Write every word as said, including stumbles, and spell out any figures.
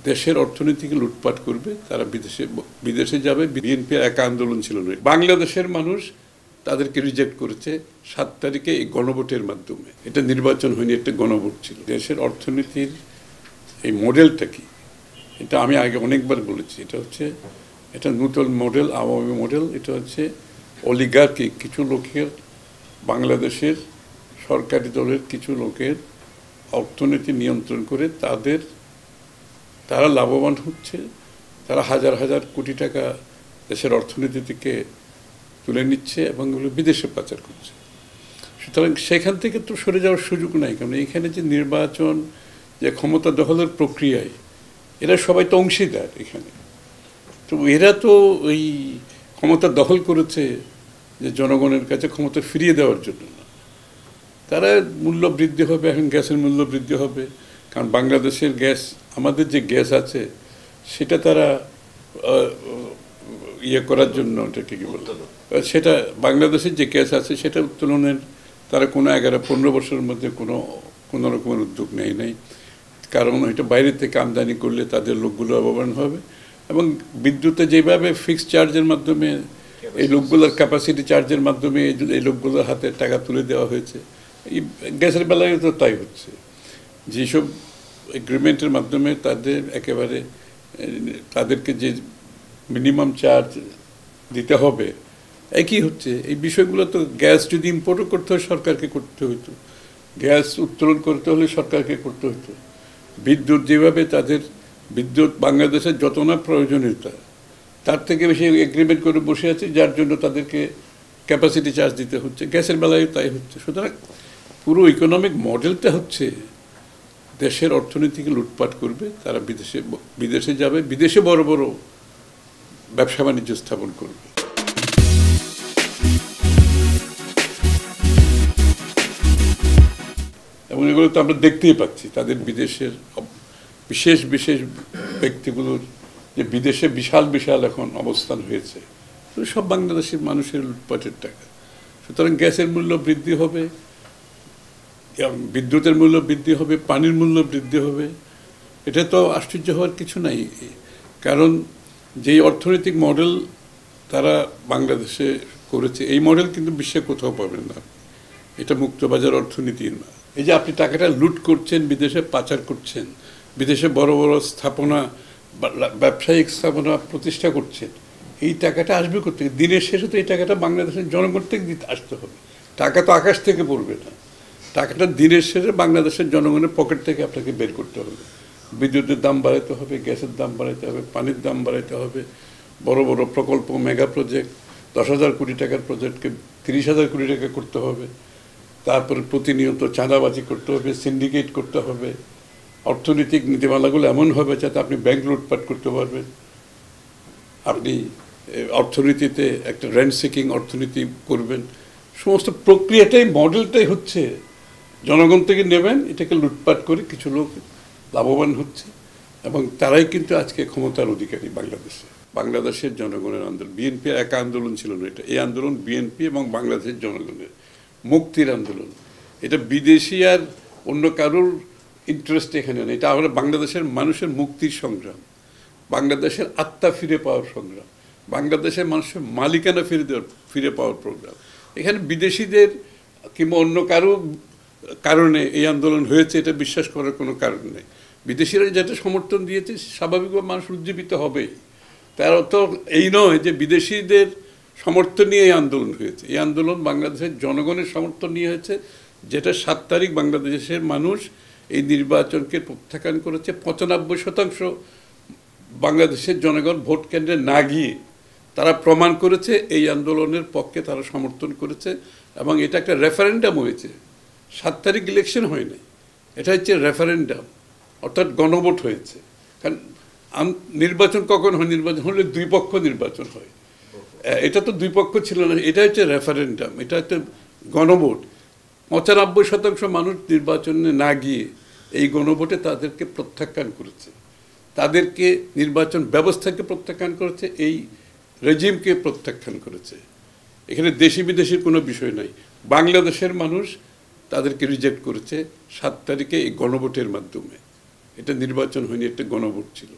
দেশের অর্থনীতিকে লুটপাট করবে, তারা বিদেশে বিদেশে যাবে। বিএনপির একা আন্দোলন ছিল না, বাংলাদেশের মানুষ তাদেরকে রিজেক্ট করেছে সাত তারিখে এই গণভোটের মাধ্যমে। এটা নির্বাচন হয়নি, একটা গণভোট ছিল। দেশের অর্থনীতির এই মডেলটা কি, এটা আমি আগে অনেকবার বলেছি। এটা হচ্ছে এটা নূতন মডেল, আওয়ামী মডেল। এটা হচ্ছে অলিগার্কি, কিছু লোকের, বাংলাদেশের সরকারি দলের কিছু লোকের অর্থনীতি নিয়ন্ত্রণ করে তাদের তারা লাভবান হচ্ছে। তারা হাজার হাজার কোটি টাকা দেশের অর্থনীতি থেকে তুলে নিচ্ছে এবং এগুলো বিদেশে পাচার করছে। সুতরাং সেখান থেকে তো সরে যাওয়ার সুযোগ নাই, কারণ এখানে যে নির্বাচন, যে ক্ষমতা দখলের প্রক্রিয়ায় এরা সবাই তো অংশীদার এখানে। তো এরা তো ওই ক্ষমতা দখল করেছে যে জনগণের কাছে ক্ষমতা ফিরিয়ে দেওয়ার জন্য না। তারা মূল্য বৃদ্ধি হবে, এখন গ্যাসের মূল্য বৃদ্ধি হবে, কারণ বাংলাদেশের গ্যাস, আমাদের যে গ্যাস আছে সেটা তারা ইয়ে করার জন্য, ওটাকে কী বলতো, সেটা বাংলাদেশের যে গ্যাস আছে সেটা উত্তোলনের তারা কোনো এগারো পনেরো বছরের মধ্যে কোনো কোনো রকমের উদ্যোগ নেয় নাই। কারণ এটা বাইরে থেকে আমদানি করলে তাদের লোকগুলো লাভবান হবে, এবং বিদ্যুতে যেভাবে ফিক্সড চার্জের মাধ্যমে এই লোকগুলোর ক্যাপাসিটি চার্জের মাধ্যমে এই লোকগুলোর হাতে টাকা তুলে দেওয়া হয়েছে, এই গ্যাসের বেলায় তো তাই হচ্ছে। যেসব এগ্রিমেন্টের মাধ্যমে তাদের একেবারে তাদেরকে যে মিনিমাম চার্জ দিতে হবে একই হচ্ছে। এই বিষয়গুলো তো গ্যাস যদি ইম্পোর্টও করতে হয় সরকারকে করতে হতো, গ্যাস উত্তোলন করতে হলে সরকারকে করতে হতো। বিদ্যুৎ যেভাবে তাদের বিদ্যুৎ বাংলাদেশের যত না প্রয়োজনীয়তা তার থেকে বেশি এগ্রিমেন্ট করে বসে আছে, যার জন্য তাদেরকে ক্যাপাসিটি চার্জ দিতে হচ্ছে। গ্যাসের বেলায় তাই হচ্ছে। সুতরাং পুরো ইকোনমিক মডেলটা হচ্ছে দেশের অর্থনীতিকে লুটপাট করবে, তারা বিদেশে বিদেশে যাবে, বিদেশে বড় বড় ব্যবসা বাণিজ্য স্থাপন করবে। এবং এগুলো তো আমরা দেখতেই পাচ্ছি, তাদের বিদেশের বিশেষ বিশেষ ব্যক্তিগুলোর যে বিদেশে বিশাল বিশাল এখন অবস্থান হয়েছে, সব বাংলাদেশের মানুষের লুটপাটের টাকা। সুতরাং গ্যাসের মূল্য বৃদ্ধি হবে, বিদ্যুতের মূল্য বৃদ্ধি হবে, পানির মূল্য বৃদ্ধি হবে। এটা তো আশ্চর্য হওয়ার কিছু নাই, কারণ যেই অর্থনৈতিক মডেল তারা বাংলাদেশে করেছে এই মডেল কিন্তু বিশ্বে কোথাও পাবেন না। এটা মুক্তবাজার অর্থনীতি না। এই যে আপনি টাকাটা লুট করছেন, বিদেশে পাচার করছেন, বিদেশে বড় বড় স্থাপনা, ব্যবসায়িক স্থাপনা প্রতিষ্ঠা করছেন, এই টাকাটা আসবে করতে দিনের শেষে তো এই টাকাটা বাংলাদেশের জনগণ থেকে দিতে আসতে হবে। টাকা তো আকাশ থেকে পড়বে না, টাকাটা দিনের শেষে বাংলাদেশের জনগণের পকেট থেকে আপনাকে বের করতে হবে। বিদ্যুতের দাম বাড়াতে হবে, গ্যাসের দাম বাড়াতে হবে, পানির দাম বাড়াতে হবে, বড় বড় প্রকল্প, মেগা প্রজেক্ট, দশ হাজার কোটি টাকার প্রজেক্টকে তিরিশ হাজার কোটি টাকা করতে হবে। তারপরে প্রতিনিয়ত চাঁদাবাজি করতে হবে, সিন্ডিকেট করতে হবে। অর্থনৈতিক নীতিমালাগুলো এমন হবে যাতে আপনি ব্যাংক লুটপাট করতে পারবেন, আপনি অর্থনীতিতে একটা রেন্ট সিকিং অর্থনীতি করবেন। সমস্ত প্রক্রিয়াটাই, মডেলটাই হচ্ছে জনগণ থেকে নেবেন, এটাকে লুটপাট করে কিছু লোক লাভবান হচ্ছে, এবং তারাই কিন্তু আজকে ক্ষমতার অধিকারী বাংলাদেশে। বাংলাদেশের জনগণের আন্দোলন, বিএনপির একা আন্দোলন ছিল না এটা। এই আন্দোলন বিএনপি এবং বাংলাদেশের জনগণের মুক্তির আন্দোলন। এটা বিদেশি আর অন্য কারোর ইন্টারেস্ট এখানে নেই। এটা আমরা বাংলাদেশের মানুষের মুক্তির সংগ্রাম, বাংলাদেশের আত্মা ফিরে পাওয়ার সংগ্রাম, বাংলাদেশের মানুষের মালিকানা ফিরে দেওয়ার ফিরে পাওয়ার প্রোগ্রাম। এখানে বিদেশিদের কিংবা অন্য কারো কারণে এই আন্দোলন হয়েছে এটা বিশ্বাস করার কোনো কারণ নেই। বিদেশিরা যেটা সমর্থন দিয়েছে স্বাভাবিকভাবে মানুষ উজ্জীবিত হবেই। তার অর্থ এই নয় যে বিদেশিদের সমর্থন নিয়ে এই আন্দোলন হয়েছে। এই আন্দোলন বাংলাদেশের জনগণের সমর্থন নিয়ে হয়েছে, যেটা সাত তারিখ বাংলাদেশের মানুষ এই নির্বাচনকে প্রত্যাখ্যান করেছে। পঁচানব্বই শতাংশ বাংলাদেশের জনগণ ভোট কেন্দ্রে না গিয়ে তারা প্রমাণ করেছে এই আন্দোলনের পক্ষে তারা সমর্থন করেছে, এবং এটা একটা রেফারেন্ডাম হয়েছে। সাত তারিখ ইলেকশন হয় নাই, এটা হচ্ছে রেফারেন্ডাম, অর্থাৎ গণভোট হয়েছে। কারণ নির্বাচন কখন হয়? নির্বাচন হলে দুই পক্ষ নির্বাচন হয়, এটা তো দুই পক্ষ ছিল না, এটা হচ্ছে রেফারেন্ডাম, এটা হচ্ছে গণভোট। পঁচানব্বই শতাংশ মানুষ নির্বাচনে না গিয়ে এই গণভোটে তাদেরকে প্রত্যাখ্যান করেছে, তাদেরকে নির্বাচন ব্যবস্থাকে প্রত্যাখ্যান করেছে, এই রেজিমকে প্রত্যাখ্যান করেছে। এখানে দেশি বিদেশির কোনো বিষয় নাই। বাংলাদেশের মানুষ তাদেরকে রিজেক্ট করেছে সাত তারিখে এই গণভোটের মাধ্যমে। এটা নির্বাচন হয়নি, একটা গণভোট ছিল।